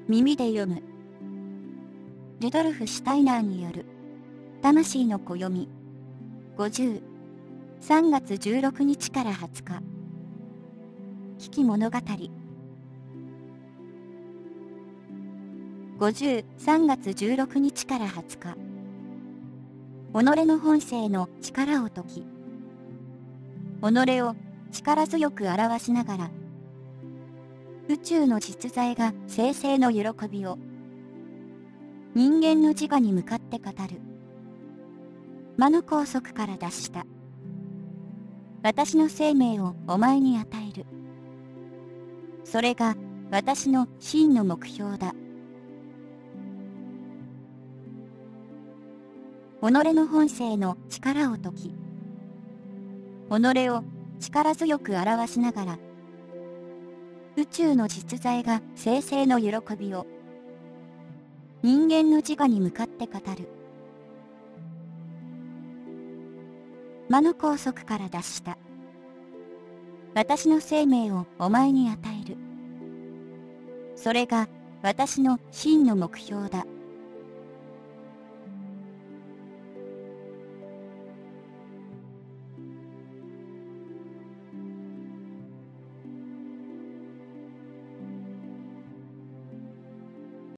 耳で読む。ルドルフ・シュタイナーによる魂の暦50、3月16日から20日。危機物語。50、3月16日から20日。己の本性の力を解き、己を力強く表しながら、宇宙の実在が生成の喜びを、人間の自我に向かって語る。魔の拘束から脱した。私の生命をお前に与える。それが私の真の目標だ。己の本性の力を解き、己を力強く表しながら、宇宙の実在が生成の喜びを、人間の自我に向かって語る。魔の拘束から脱した。私の生命をお前に与える。それが私の真の目標だ。